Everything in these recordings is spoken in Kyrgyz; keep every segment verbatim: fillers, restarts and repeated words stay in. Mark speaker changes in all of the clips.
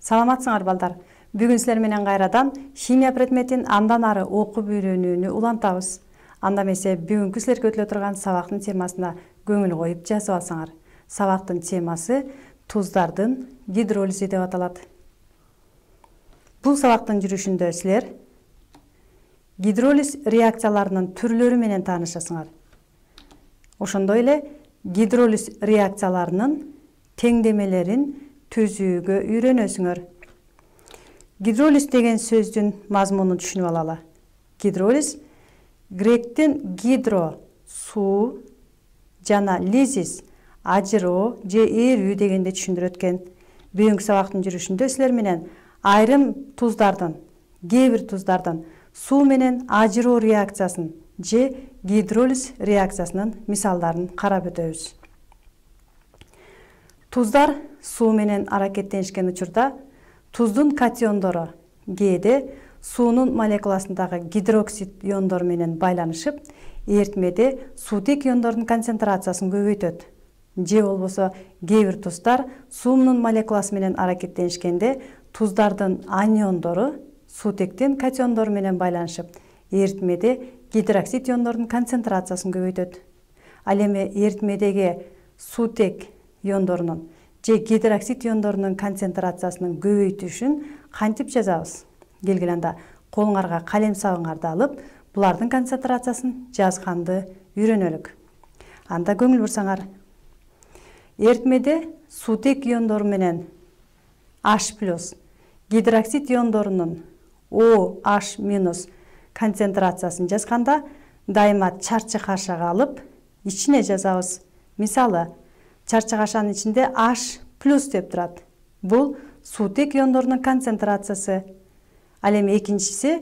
Speaker 1: Саламатсыңар балдар. Бүгүн силер менен кайрадан химия предметин андан ары окуп үйрөнүүнү улантабыз. Анда эмесе бүгүнкү силерге өтүлө турган сабактын темасына көңүл коюп жазып алсаңар. Сабактын темасы туздардын гидролизи деп аталат. Бул сабактын жүрүшүндө силер гидролиз реакцияларынын түрлөрү менен таанышасыңар. Ошондой эле гидролиз реакцияларынын теңдемелерин түзүүгө үйрөнөсүңөр. Гидролиз деген сөздүн мазмунун түшүнүп алалы. Гидролиз гректен гидро суу жана лизис ажыроо же ээрүү дегенди түшүндүрөт экен. Бүгүнкү сабактын жүрүшүндө силер менен айрым туздардын, кээ бир туздардын суу менен ажыроо реакциясын же гидролиз реакциясынын мисалдарын карап өтөбүз. Туздар суу менен аракеттенишкен учурда туздун катиондору кээде суунун молекуласындагы гидроксид иондору менен байланышып, эритмеде суутек иондордун концентрациясын көбөйтөт. Же болбосо кээ бир туздар суунун молекуласы менен аракеттенишкенде туздардын аниондору суутектин катиондору менен байланышып, эритмеде гидроксид иондордун концентрациясын көбөйтөт. Ал эми эритмедеги суутек иондорунун же гидроксид иондорунун концентрациясынын көбөйтүшүн кантип жазабыз? Келгиле анда колуңарга калем сабыңарды алып, булардын концентрациясын жазганды үйрөнөлүк. Анда көңүл бурсаңар. Эритмеде суутек иондору менен H+ гидроксид иондорунун OH- концентрациясын жазганда дайыма чарчы кашага алып, ичине жазабыз. Мисалы, чарчы кашанын ичинде H+ деп турат. Бул суутек иондорунун концентрациясы. Ал эми экинчиси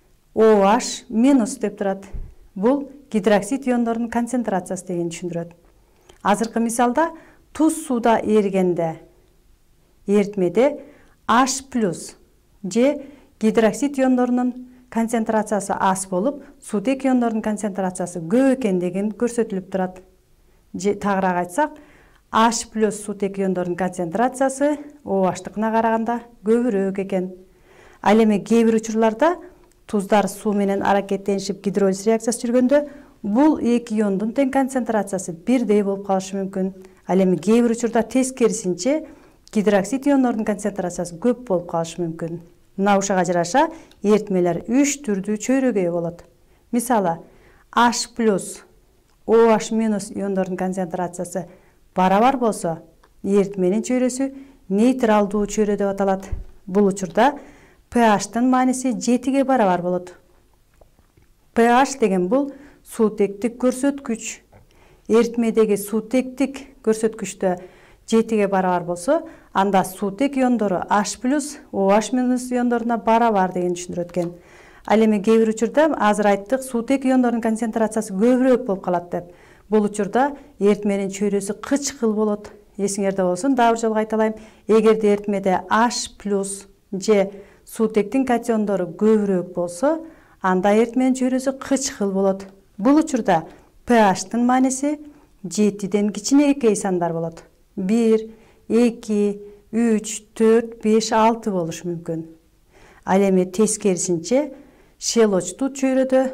Speaker 1: OH- деп турат. Бул гидроксид иондорунун концентрациясы дегенди түшүндүрөт. Азыркы мисалда туз сууда эригенде эритмеде H+ же гидроксид иондорунун концентрациясы аз болуп, суутек иондордун концентрациясы көп экендигин көрсөтүлүп турат. Же тагыраак айтсак, H+ суутек иондордун концентрациясы OH-тыкына караганда көбүрөөк экен. Ал эми кээ бир учурларда туздар суу менен аракеттенишип гидролиз реакциясы жүргөндө бул эки иондун тең концентрациясы бирдей болуп калышы мүмкүн. Ал эми кээ бир учурда тескерисинче гидроксид иондордун концентрациясы көп болуп калышы мүмкүн. Мына ушуга жараша эритмелер үч түрдүү чөйрөгө ээ болот. Мисалы, H+ OH- иондордун концентрациясы барабар болсо, эритменин чөйрөсү нейтралдуу чөйрө деп аталат. Бул учурда pH-тын мааниси жетиге барабар болот. pH деген бул суутектик көрсөткүч. Эритмедеги суутектик көрсөткүчтө жетиге барабар болсо, анда суутек иондору H+ OH- иондоруна барабар деген түшүндүрөт экен. Ал эми кээ бир учурда азыр айттык суутек иондордун концентрациясы көбүрөөк болуп калат деп. Бул учурда эритменин чөйрөсү кычкыл болот. Эсиңерде болсун, дагы бир жолу кайталайм. Эгерде эритмеде H+ же суутектин катиондору көбүрөөк болсо, анда эритменин чөйрөсү кычкыл болот. Бул учурда pH-тын мааниси жетиден кичинекей сандар болот. бир, эки, үч, төрт, беш, алты болушу мүмкүн. Ал эми тескерисинче шелочтуу чөйрөдө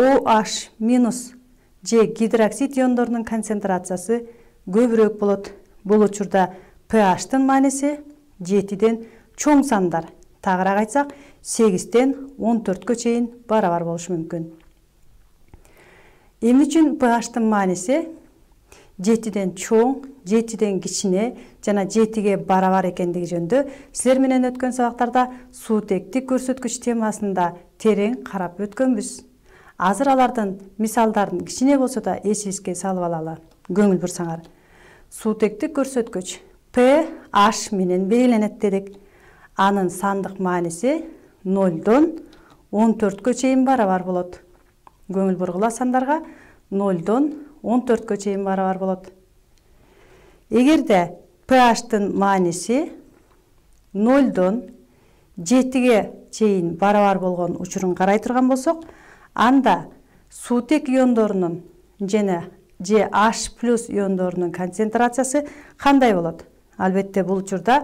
Speaker 1: OH- же гидроксид иондорунун концентрациясы көбүрөөк болот. Бул учурда pH-тын мааниси жетиден чоң сандар. Тагыраак айтсак, сегизден он төрткө чейин барабар болушу мүмкүн. Эмне үчүн pH-тын мааниси жетиден чоң, жетиден кичине жана жетиге барабар экендиги жөнүндө силер менен өткөн сабактарда суутектик көрсөткүч темасында терең карап өткөнбүз. Азыр алардын мисалдарын кичине болсо да эсибизге салып алалы. Көңүл бурсаңар. Суутектик көрсөткүч pH менен белгиленет дедик. Анын сандык мааниси нолдон он төрткө чейин барабар болот. Көңүл бургула сандарга нолдон он төрткө чейин барабар болот. Эгерде pH-тын мааниси нолдон жетиге чейин барабар болгон учурун карай турган болсок, анда суутек иондорунун жана же H+ иондорунун концентрациясы кандай болот? Албетте бул учурда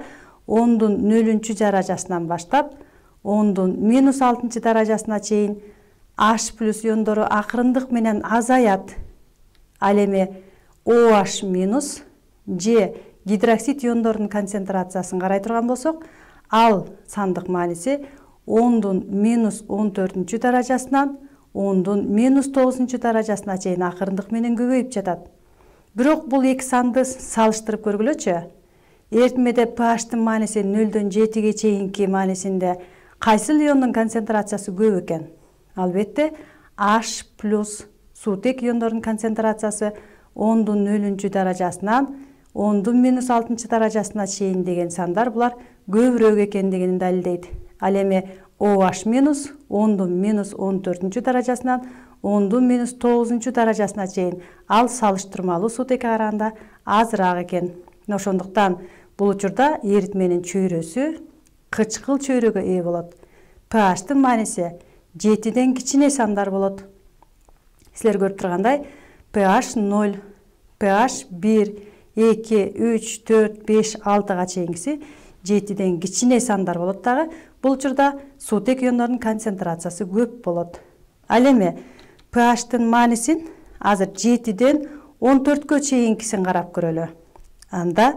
Speaker 1: ондун нөлүнчү даражасынан баштап ондун минус алтынчы даражасына чейин H плюс иондору акырындык менен азаят. Ал эми OH минус же гидроксид иондорунун концентрациясын карай турган болсок, ал сандык мааниси ондун минус он төртүнчү даражасынан ондун минус тогузунчу даражасына чейин акырындык менен көбөйүп жатат. Бирок бул эки санды салыштырып көргүлөчү. Эритмеде pH'тын мааниси нөлдөн жетиге чейинки маанисинде кайсыл иондун концентрациясы көп экен? Албетте H плюс суутек иондорунун концентрациясы ондун нөлүнчү даражасынан ондун минус алтынчы даражасына чейин деген сандар булар көбүрөөк экендигин далилдейт. Ал эми OH минус ондун минус он төртүнчү даражасынан ондун минус тогузунчу даражасына чейин ал салыштырмалуу суутекке караганда азыраак экен. Ошондуктан бул учурда эритменин чөйрөсү кычкыл чөйрөгө ээ болот. pH'тын мааниси жетиден кичине сандар болот. Силер көрүп тургандай pH ноль, pH бир, эки, үч, төрт, беш, алтыга чейингиси жетиден кичине сандар болот дагы. Бул учурда суутек иондорунун концентрациясы көп болот. Ал эми pH'тын маанисин азыр жетиден он төрткө чейинкисин карап көрөлү. Анда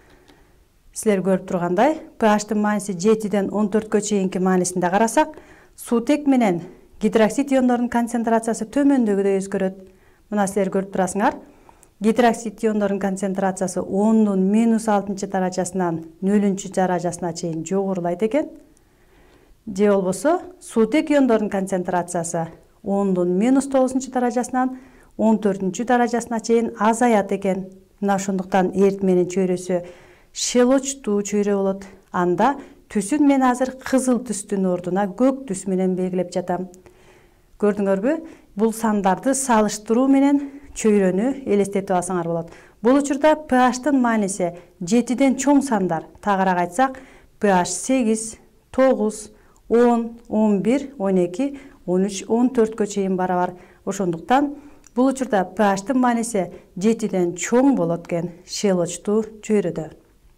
Speaker 1: силер көрүп тургандай pH'тын мааниси жетиден он төрткө чейинки маанисинде карасак, суутек менен гидроксид иондорунун концентрациясы төмөндөгүдөй өзгөрөт. Мына силер көрүп турасыңар. Гидроксид иондорунун концентрациясы ондун минус алтынчы даражасынан нөлүнчү даражасына чейин жогорулайт экен. Же болбосо суутек иондорунун концентрациясы ондун минус тогузунчу даражасынан он төртүнчү даражасына чейин азаят экен. Мына ошондуктан эритменин чөйрөсү шелочтуу чөйрө болот. Анда түсүн мен азыр кызыл түстүн ордуна көк түс менен белгилеп жатам. Көрдүңөрбү? Бул сандарды салыштыруу менен чөйрөнү элестетип алсаңар болот. Бул учурда pH'тын мааниси жетиден чоң сандар. Тагыраак айтсак, pH сегиз, тогуз, он, он бир, он эки, он үч, он төрткө чейин барабар. Ошондуктан бул учурда pH'тын мааниси жетиден чоң болот экен шелочтуу чөйрөдө.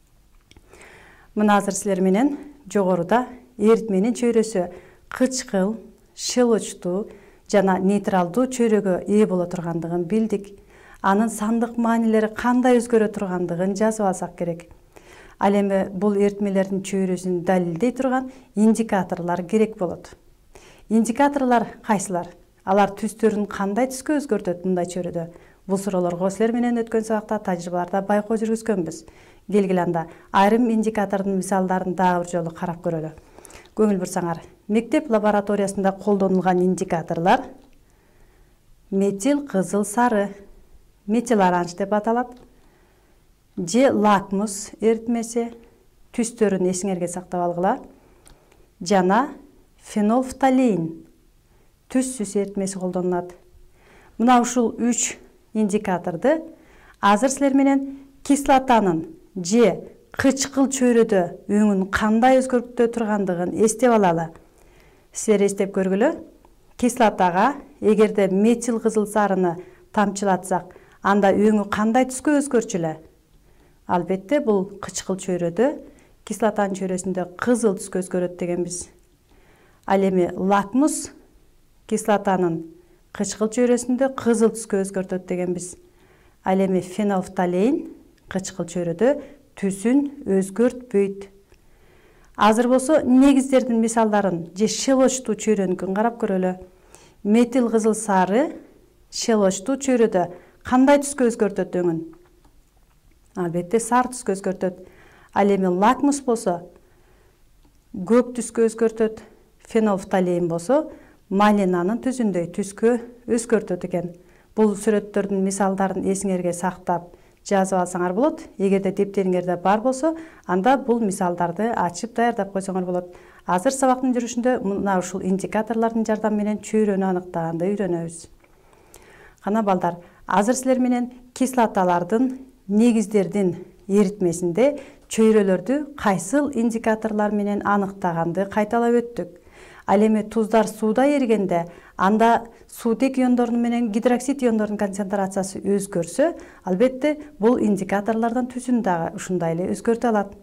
Speaker 1: Мына азыр силер менен жогоруда эритменин чөйрөсү кычкыл, шелочтуу жана нейтралдуу чөйрөгө ээ боло тургандыгын билдик. Анын сандык маанилери кандай өзгөрө тургандыгын жазып алсак керек. Ал эми бул эритмелердин чөйрөсүн далилдей турган индикаторлор керек болот. Индикаторлор кайсылар? Алар түстөрүн кандай түскө өзгөртөт мындай чөйрөдө? Бул суроолорго силер менен өткөн сабакта тажрыйбаларда байкоо жүргүзгөнбүз. Келгиле анда айрым индикатордун мисалдарын дагы бир жолу карап көрөлү. Көңүл бурсаңар, мектеп лабораториясында колдонулган индикаторлор метил кызыл сары, метил оранж деп аталат, же лакмус эритмеси, түстөрүн эсиңерге сактап алгыла, жана фенолфталеин түссүз эритмеси колдонулат. Мына ушул үч индикаторду азыр силер менен кислотанын же кычкыл чөйрөдө өңүн кандай өзгөртө тургандыгын эстеп алалы. Силер эстеп көргүлө. Кислотага эгерде метил кызыл сарыны тамчылатсак, анда өңү кандай түскө өзгөрчүлө? Албетте бул кычкыл чөйрөдө кислотанын чөйрөсүндө кызыл түскө өзгөрөт дегенбиз. Ал эми лакмус кислотанын кычкыл чөйрөсүндө кызыл түскө өзгөртөт дегенбиз. Ал эми фенолфталеин кычкыл чөйрөдө түсүн өзгөртпөйт. Азыр болсо негиздердин мисалдарын же шелочтуу чөйрөнүкүн карап көрөлү. Метил кызыл сары шелочтуу чөйрөдө кандай түскө өзгөртөт өңүн? Албетте сары түскө өзгөртөт. Ал эми лакмус болсо көк түскө өзгөртөт. Фенолфталеин болсо малинанын түзүндөй түскө өзгөртөт экен. Бул сүрөттөрдүн мисалдарын эсиңерге сактап жазып алсаңар болот. Эгерде дептериңерде бар болсо, анда бул мисалдарды ачып даярдап койсоңор болот. Азыр сабактын жүрүшүндө мына ушул индикаторлордун жардамы менен чөйрөнү аныктаганды үйрөнөбүз. Кана балдар, азыр силер менен кислоталардын негиздердин эритмесинде чөйрөлөрдү кайсыл индикаторлор менен аныктаганды кайталап өттүк. Ал эми туздар сууда эригенде, анда суутек иондорунун менен гидроксид иондорунун концентрациясы өзгөрсө, албетте бул индикаторлордун түсүн дагы ушундай эле өзгөртө алат.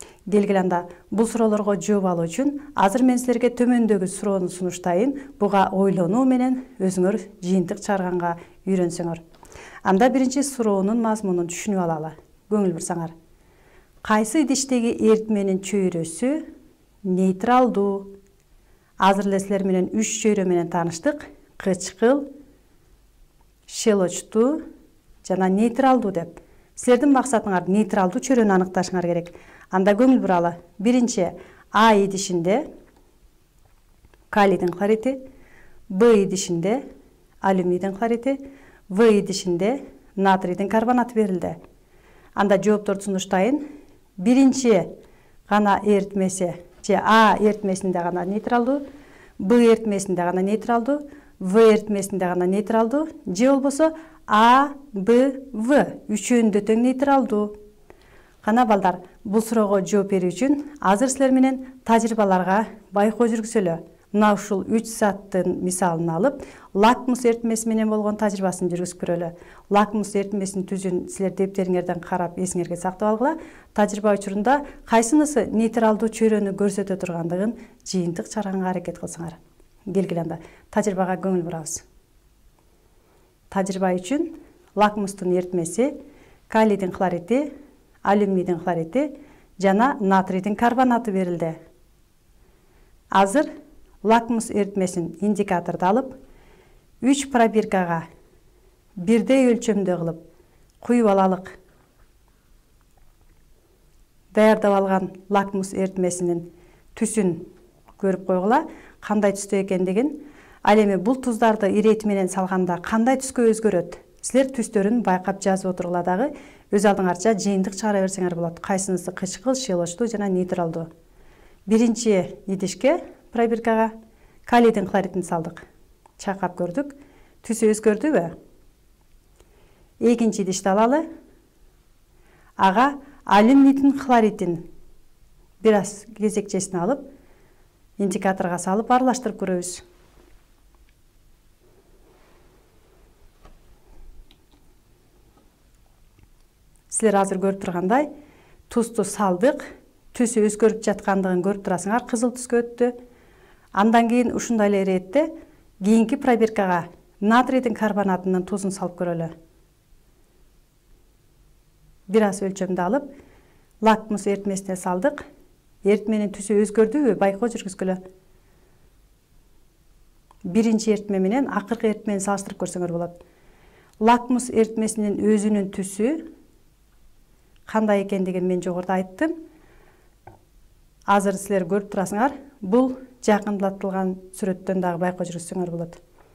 Speaker 1: Келгиле анда бул суроолорго жооп алуу үчүн азыр мен силерге төмөндөгү суроону сунуштайын. Буга ойлонуу менен өзүңөр жыйынтык чыгарганга үйрөнсөңөр. Анда биринчи суроонун мазмунун түшүнүп алалы. Көңүл бурсаңар. Кайсы идиштеги эритменин чөйрөсү нейтралдуу? Азыр эле силер менен үч чөйрө менен тааныштык. Кычкыл, шелочтуу жана нейтралдуу деп. Силердин максатыңар нейтралдуу чөйрөнү аныкташыңар керек. Анда көңүл буралы. Биринчи А идишинде калийдин хлориди, Б идишинде алюмийдин хлориди, В идишинде натрийдин карбонаты берилди. Анда жоопторду сунуштайын. Биринчи гана эритмеси же А эритмесинде гана нейтралдуу, Б эритмесинде гана нейтралдуу, В эритмесинде гана нейтралдуу же болбосо А, Б, В үчөөнүндө тең нейтралдуу. Кана балдар, бул суроого жооп берүү үчүн азыр силер менен тажрыйбаларга байкоо жүргүзөлү. Мына ушул үч заттын мисалын алып, лакмус эритмеси менен болгон тажрыйбасын жүргүзүп көрөлү. Лакмус эритмесинин түзүн силер дептериңерден карап эсиңерге сактап алгыла. Тажрыйба учурунда кайсынысы нейтралдуу чөйрөнү көрсөтө тургандыгын жыйынтык чыгарганга аракет кылсаңар. Келгиле анда тажрыйбага көңүл бурабыз. Тажрыйба үчүн лакмустун эритмеси калийдин хлориди, алюмийдин хлориди жана натрийдин карбонаты берилди. Азыр лакмус эритмесин индикаторду алып, үч пробиркага бирдей өлчөмдө кылып куюп алалык. Даярдап алган лакмус эритмесинин түсүн көрүп койгула, кандай түстө экендигин. Ал эми бул туздарды ирети менен салганда кандай түскө өзгөрөт? Силер түстөрүн байкап жазып отургула дагы өз алдыңарча жыйынтык чыгара берсеңер болот. Кайсынысы кычкыл, шелочтуу жана нейтралдуу. Биринчи идишке пробиркага калийдин хлоридин салдык. Чакап көрдүк. Түсү өзгөрдүбү? Экинчи идишти алалы. Ага алюмийдин хлоридин бир аз кезекчесин алып, индикаторго салып аралаштырып көрөбүз. Силер азыр көрүп тургандай, тузду салдык, түсү өзгөрүп жаткандыгын көрүп турасыңар, кызыл түскө өттү. Андан кийин ушундай эле иретте кийинки пробиркага натрийдин карбонатынын тузун салып көрөлү. Бир аз өлчөмдү алып, лакмус эритмесине салдык. Эритменин түсү өзгөрдүбү? Байкоо жүргүзгүлө. Биринчи эритме менен акыркы эритмени салыштырып көрсөңөр болот. Лакмус эритмесинин өзүнүн түсү кандай экендигин мен жогоруда айттым. Азыр силер көрүп турасыңар, бул жакындатылган сүрөттөн дагы байкоо жүргүзсөңөр болот.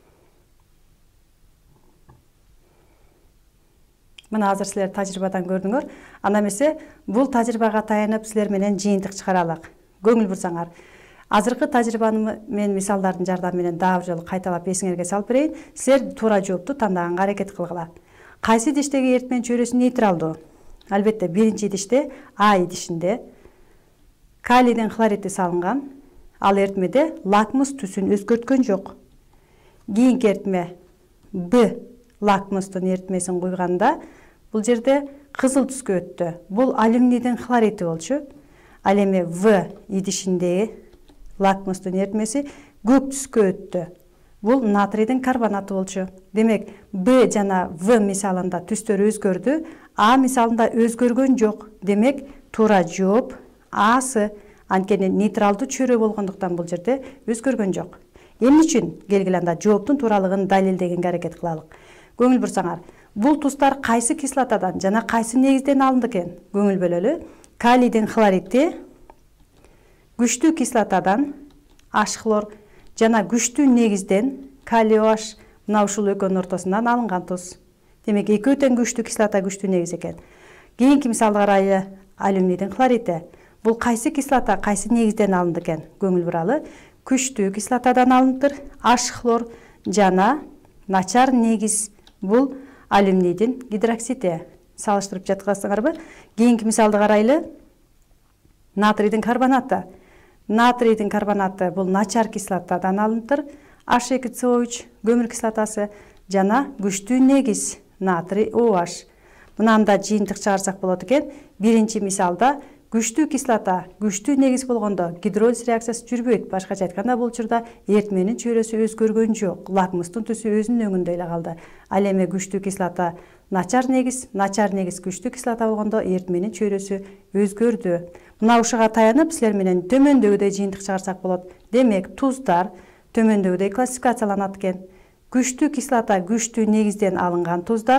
Speaker 1: Мына азыр силер тажрыйбадан көрдүңөр. Анда эмесе бул тажрыйбага таянып силер менен жыйынтык чыгаралык. Көңүл бурсаңар. Азыркы тажрыйбаны мен мисалдардын жардамы менен дагы бир жолу кайталап эсиңерге салып берейин. Силер туура жоопту тандаганга аракет кылгыла. Кайсы идиштеги эритменин чөйрөсү нейтралдуу? Албетте биринчи идиште А идишинде калийдин хлориди салынган. Ал эритмеде лакмус түсүн өзгөрткөн жок. Кийинки эритме Б лакмустун эритмесин куйганда бул жерде кызыл түскө өттү. Бул алюмийдин хлориди болчу. Ал эми В идишиндеги лакмустун эритмеси көк түскө өттү. Бул натрийдин карбонаты болчу. Демек, Б жана В мисалында түстөр өзгөрдү, А мисалында өзгөргөн жок. Демек, туура жооп Асы. Анткени нейтралдуу чөйрө болгондуктан бул жерде өзгөргөн жок. Эмне үчүн? Келгиле анда жооптун тууралыгын далилдегенге аракет кылалык. Көңүл бурсаңар, бул туздар кайсы кислотадан жана кайсы негизден алынды экен? Көңүл бөлөлү. Калийдин хлориди күчтүү кислотадан H хлор жана күчтүү негизден калий OH мына ушул экөөнүн ортосунан алынган туз. Демек, экөө тең күчтүү кислота, күчтүү негиз экен. Кийинки мисалды карайлы, алюмийдин хлориди. Бул кайсы кислота, кайсы негизден алынды экен? Көңүл буралы. Күчтүү кислотадан алыныптыр. H хлор жана начар негиз бул алюмийдин гидроксиди. Салыштырып жаткансыңарбы? Кийинки мисалды карайлы. Натрийдин карбонаты. Натрийдин карбонаты бул начар кислотадан алыныптыр. H эки C O үч көмүр кислотасы жана күчтүү негиз натрий OH. Мынанда жыйынтык чыгарсак болот экен. Биринчи мисалда күчтүү кислота, күчтүү негиз болгондо гидролиз реакциясы жүрбөйт. Башкача айтканда бул учурда эритменин чөйрөсү өзгөргөн жок. Лакмустун түсү өзүнүн өңүндө эле калды. Ал эми күчтүү кислота начар негиз, начар негиз күчтүү кислота болгондо эритменин чөйрөсү өзгөрдү. Мына ушуга таянып силер менен төмөндөгүдөй жыйынтык чыгарсак болот. Демек, туздар төмөндөгүдөй классификацияланат экен. Күчтүү кислота күчтүү негизден алынган туздар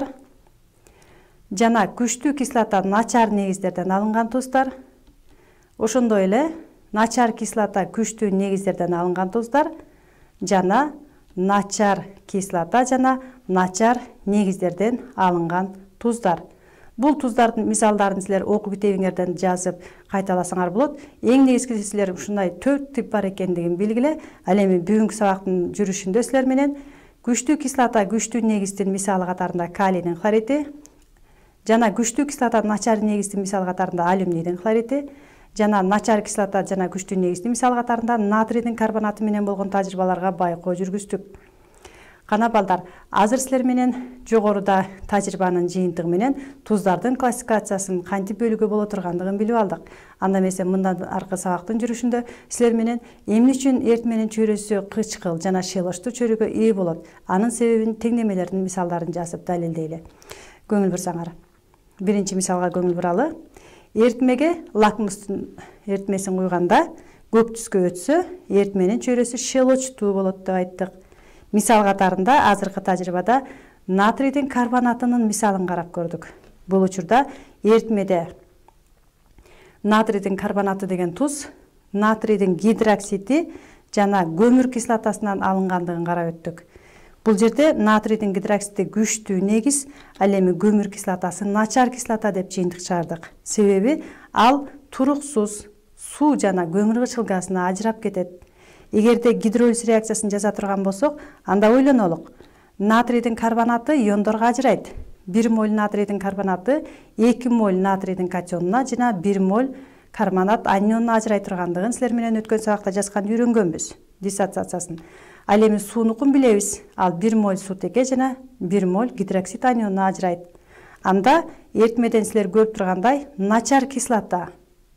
Speaker 1: жана күчтүү кислота начар негиздерден алынган туздар. Ошондой эле начар кислота күчтүү негиздерден алынган туздар жана начар кислота жана начар негиздерден алынган туздар. Бул туздардын мисалдарын силер окуу китебиңерден жазып кайталасаңар болот. Эң негизгиси силер ушундай төрт тип бар экендигин билгиле. Ал эми бүгүнкү сабактын жүрүшүндө силер менен күчтүү кислота күчтүү негиздин мисалы катарында калийдин хлориди жана күчтүү кислота начар негиздин мисалы катарында алюминийдин хлориди жана начар кислота жана күчтүү негиздин мисалы катарында натрийдин карбонаты менен болгон тажрыйбаларга байкоо жүргүздүк. Кана балдар, азыр силер менен жогоруда тажрыйбанын жыйынтыгы менен туздардын классификациясын кантип бөлүүгө боло тургандыгын билип алдык. Анда эмесе мындан аркы сабактын жүрүшүндө силер менен эмне үчүн эритменин чөйрөсү кычкыл жана шелочтуу чөйрөгө ээ болот, анын себебин теңдемелердин мисалдарын жазып далилдейли. Көңүл бурсаңар. Биринчи мисалга көңүл буралы. Эритмеге лакмустун эритмесин куйганда көк түскө өтсө, эритменин чөйрөсү шелочтуу болот деп айттык. Мисал катарында азыркы тажрыйбада натрийдин карбонатынын мисалын карап көрдүк. Бул учурда эритмеде натрийдин карбонаты деген туз, натрийдин гидроксиди жана көмүр кислотасынан алынгандыгын карап өттүк. Бул жерде натрийдин гидроксиди күчтүү негиз, ал эми көмүр кислотасы начар кислота деп жыйынтык чыгардык. Себеби ал туруксуз суу жана көмүр кычкыл газына ажырап кетет. Эгерде гидролиз реакциясын жаза турган болсок, анда ойлонолук. Натрийдин карбонаты иондорго ажырайт. бир моль натрийдин карбонаты эки моль натрийдин катионуна жана бир моль карбонат анионуна ажырай тургандыгын силер менен өткөн сабакта жазган үйрөнгөнбүз. Диссоциациясын. Ал эми суунукун билебиз. Ал бир моль суутекке жана бир моль гидроксид анионуна ажырайт. Анда эритмеден силер көрүп тургандай начар кислота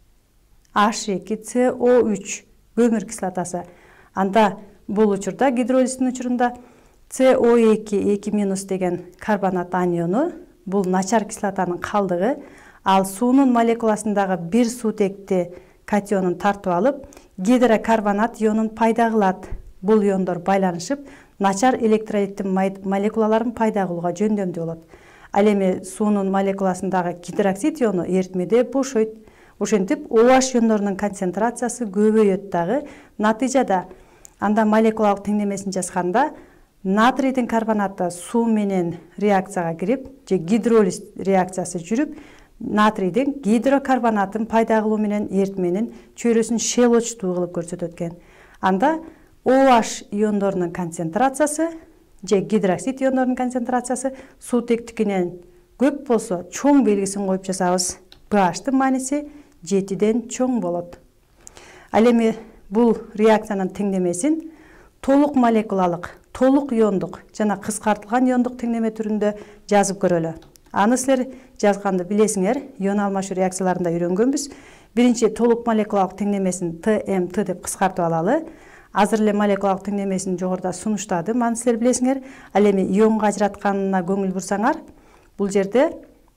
Speaker 1: H эки C O үч көмүр кислотасы. Анда бул учурда гидролиздин учурунда C O эки эки минус деген карбонат аниону бул начар кислотанын калдыгы, ал суунун молекуласындагы бир суутекти катионун тартып алып, гидрокарбонат ионун пайда кылат. Бул иондор байланышып, начар электролиттин молекулаларын пайда кылууга жөндөмдүү болот. Ал эми суунун молекуласындагы гидроксид иону эритмеде бошойт. Ошентип OH иондорунун концентрациясы көбөйөт дагы. Натыйжада анда молекулалык теңдемесин жазганда натрийдин карбонаты суу менен реакцияга кирип, же гидролиз реакциясы жүрүп, натрийдин гидрокарбонатын пайда кылуу менен эритменин чөйрөсүн шелочтуу кылып көрсөтөт экен. Анда OH иондорунун концентрациясы же гидроксид иондорунун концентрациясы суутектикинен көп болсо, чоң белгисин коюп жазабыз. pH'тын мааниси жетиден чоң болот. Ал эми бул реакциянын теңдемесин толук молекулалык, толук иондук жана кыскартылган иондук теңдеме түрүндө жазып көрөлү. Аны силер жазганды билесиңер, ион алмашуу реакцияларында үйрөнгөнбүз. Биринчи толук молекулалык теңдемесин Т М Т деп кыскартып алалы. Азыр эле молекулалык теңдемесин жогоруда сунуштадым, аны силер билесиңер. Ал эми ионго ажыратканына көңүл бурсаңар, бул жерде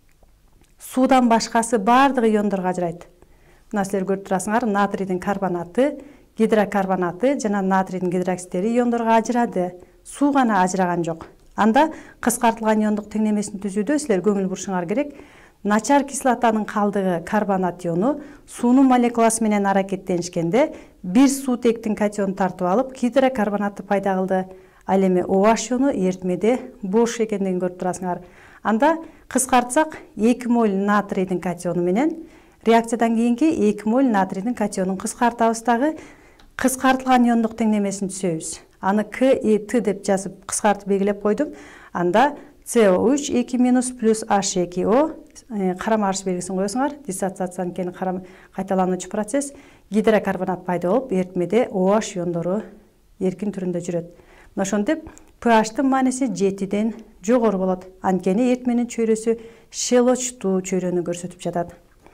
Speaker 1: суудан башкасы бардыгы иондорго ажырайт. Мына силер көрүп турасыңар, натрийдин карбонаты, гидрокарбонаты жана натрийдин гидроксидтери иондорго ажырады. Суу гана ажыраган жок. Анда кыскартылган иондук теңдемесин түзүүдө силер көңүл бурушуңар керек. Начар кислотанын калдыгы карбонат иону суунун молекуласы менен аракеттенишкенде бир суутектин катионун тартып алып, гидрокарбонатты пайда кылды. Ал эми OH иону эритмеде бош экендигин көрүп турасыңар. Анда кыскартсак эки моль натрийдин катиону менен реакциядан кийинки эки моль натрийдин катионун кыскартабыз дагы кыскартылган иондук теңдемесин түзөбүз. Аны К И Т деп жазып кыскартып белгилеп койдум. Анда С О үч эки минус плюс H эки O карама каршы белгисин коесуңар. Диссоциациянын кени кайталануучу процесс. Гидрокарбонат пайда болуп, эритмеде OH иондору эркин түрүндө жүрөт. Мына ошентип pH'тын мааниси жетиден жогору болот. Анткени эритменин чөйрөсү шелочтуу чөйрөнү көрсөтүп жатат.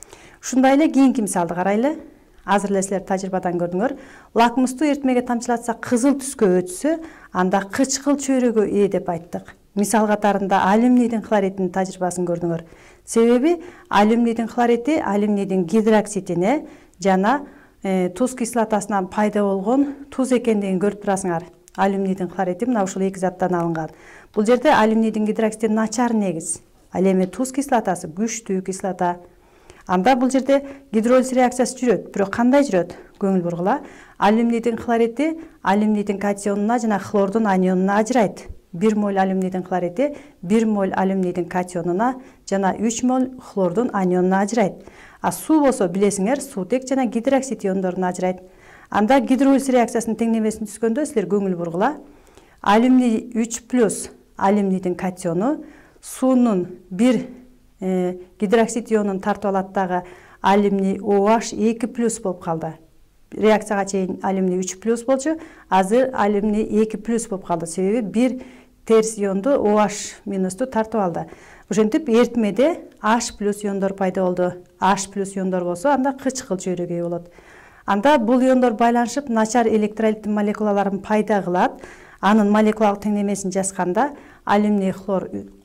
Speaker 1: Ушундай эле кийинки мисалды карайлы. Азыр эле силер тажрыйбадан көрдүңөр. Лакмусту эритмеге тамчылатсак кызыл түскө өтсө, анда кычкыл чөйрөгө ээ деп айттык. Мисал катарында алюминийдин хлоридинин тажрыйбасын көрдүңөр. Себеби алюминийдин хлориди алюминийдин гидроксидине жана э, туз кислотасынан пайда болгон туз экендигин көрүп турасыңар. Алюминийдин хлориди мына ушул эки заттан алынган. Бул жерде алюминийдин гидроксиди начар негиз. Ал эми туз кислотасы күчтүү кислота. Анда бул жерде гидролиз реакциясы жүрөт. Бирок кандай жүрөт? Көңүл бургула. Алюминийдин хлориди алюминийдин катионуна жана хлордун анионуна ажырайт. бир моль алюминийдин хлориди бир моль алюминийдин катионуна жана үч моль хлордун анионуна ажырайт. А суу болсо билесиңер, суутек жана гидроксид иондоруна ажырайт. Анда гидролиз реакциясынын теңдемесин түзгөндө силер көңүл бургула. Алюминий үч плюс алюминийдин катиону суунун бир э, гидроксид ионун тартып алат дагы алюминий OH эки плюс болуп калды. Реакцияга чейин алюминий үч плюс болчу, азыр алюминий эки плюс болуп калды. Себеби бир терс ионду OH минусту тартып алды. Ошентип эритмеде H плюс иондор пайда болду. H плюс иондор болсо анда кычкыл чөйрөгө ээ болот. Анда бул иондор байланышып начар электролиттин молекулаларын пайда кылат. Анын молекулалык теңдемесин жазганда алюминий хлор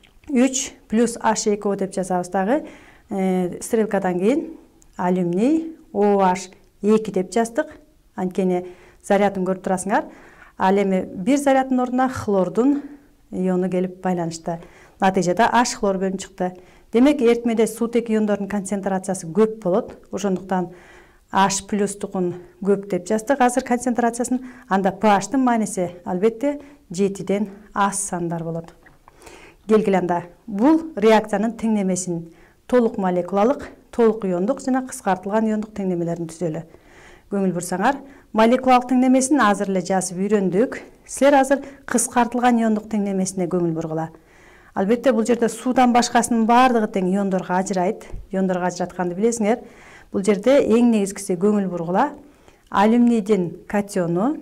Speaker 1: үч плюс H эки O деп жазабыз дагы. Э, стрелкадан кийин алюминий OH эки деп жаздык. Анткени зарядын көрүп турасыңар. Ал эми бир заряддын ордуна хлордун иону келип байланышты. Натыйжада H хлор бөлүнүп чыкты. Демек эритмеде суутек иондордун концентрациясы көп болот. Ошондуктан H плюстукун көп деп жаздык азыр концентрациясын. Анда pHтын мааниси албетте жетиден аз сандар болот. Келгиле анда бул реакциянын теңдемесин толук молекулалык, толук иондук жана кыскартылган иондук теңдемелерин түзөлү. Көңүл бурсаңар, молекулалык теңдемесин азыр эле жазып үйрөндүк. Силер азыр кыскартылган иондук теңдемесине көңүл бургула. Албетте бул жерде суудан башкасынын баардыгы тең иондорго ажырайт. Иондорго ажыратканды билесиңер. Бул жерде эң негизгиси көңүл бургула. Алюминийдин катиону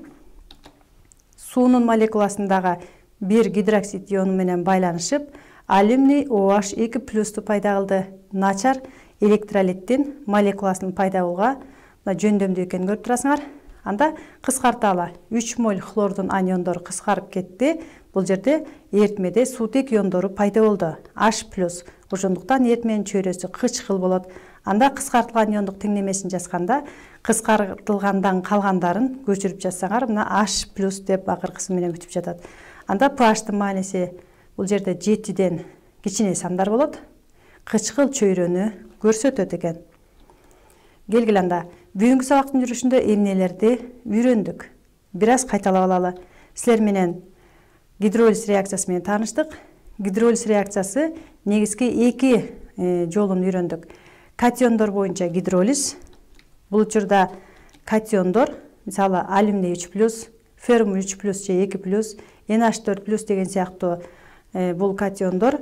Speaker 1: суунун молекуласындагы бир гидроксид иону менен байланышып, алюминий OH эки плюсту пайда кылды. Начар электролиттин молекуласынын пайда болууга жөндөмдүү экенин көрүп турасыңар. Анда кыскарталы үч моль хлордун аниондору кыскарып кетти. Бул жерде эритмеде суутек иондору пайда болду. H плюс. Ошондуктан эритменин чөйрөсү кычкыл болот. Анда кыскартылган иондук теңдемесин жазганда кыскартылгандан калгандарын көчүрүп жазсаңар, мына H плюс деп акыркысы менен бүтүп жатат. Анда pHтын мааниси бул жерде жетиден кичине сандар болот. Кычкыл чөйрөнү көрсөтөт экен. Келгиле анда бүгүнкү сабактын жүрүшүндө эмнелерди үйрөндүк. Бир аз кайталап алалы. Силер менен гидролиз реакциясы менен тааныштык. Гидролиз реакциясы негизги эки э, жолун үйрөндүк. Катиондор боюнча гидролиз. Бул учурда катиондор, мисалы алюминий үч плюс, феррум үч плюс же эки плюс, эн эйч төрт плюс деген сыяктуу э, бул катиондор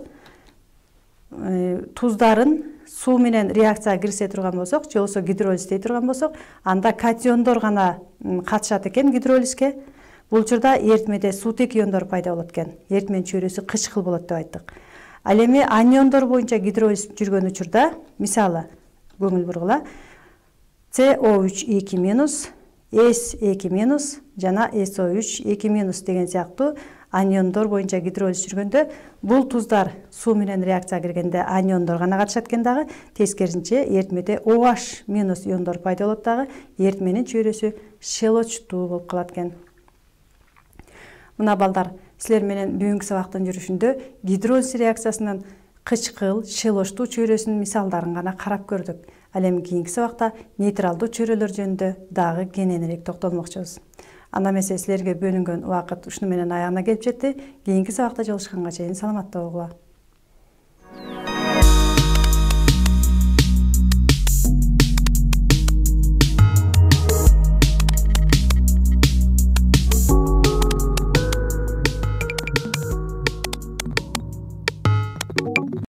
Speaker 1: э, туздарын суу менен реакцияга киргизе турган болсок, же болбосо гидролиздей турган болсок, анда катиондор гана катышат экен гидролизге. Бул учурда эритмеде суутек иондор пайда болот экен. Эритменин чөйрөсү кычкыл болот деп айттык. Ал эми аниондор боюнча гидролиз жүргөн учурда, мисалы, көңүл бургула, С О үч эки минус, С эки минус жана С О үч эки минус деген сыяктуу аниондор боюнча гидролиз жүргөндө, бул туздар суу менен реакцияга киргенде аниондор гана катышат экен дагы, тескерисинче эритмеде OH минус иондор пайда болот дагы, эритменин чөйрөсү шелочтуу болуп калат экен. Мына балдар, силер менен бүгүнкү сабактын жүрүшүндө гидролиз реакциясынын кычкыл, шелочтуу чөйрөсүнүн мисалдарын гана карап көрдүк. Ал эми кийинки сабакта нейтралдуу чөйрөлөр жөнүндө дагы кененирээк токтолмокчубуз. Анда эмесе силерге бөлүнгөн убакыт ушуну менен аягына келип жетти. Кийинки сабакта жолугушканга чейин саламатта болгула.